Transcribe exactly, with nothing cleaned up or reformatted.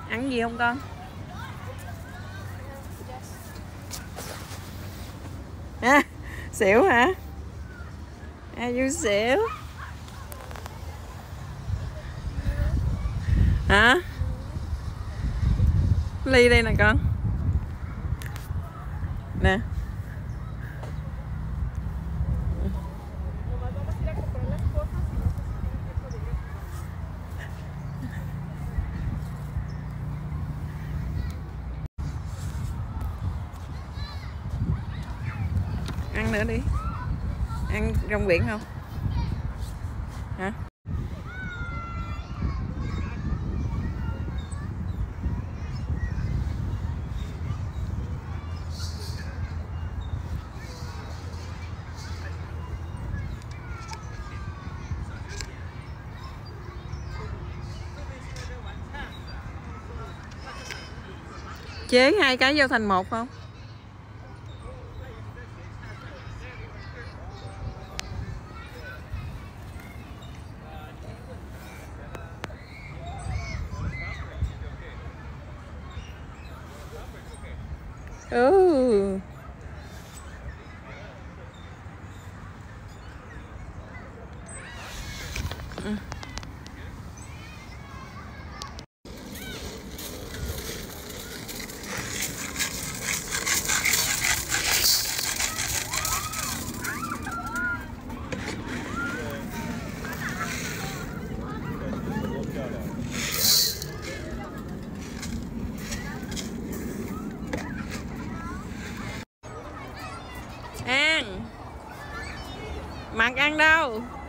Ăn gì không con? À, xỉu hả? À, you xỉu hả? Ly đây nè con. Nè. Ăn nữa đi. Ăn rong biển không? Hả? Chế hai cái vô thành một không? Ừ. Ừ. An, mặt ăn đâu?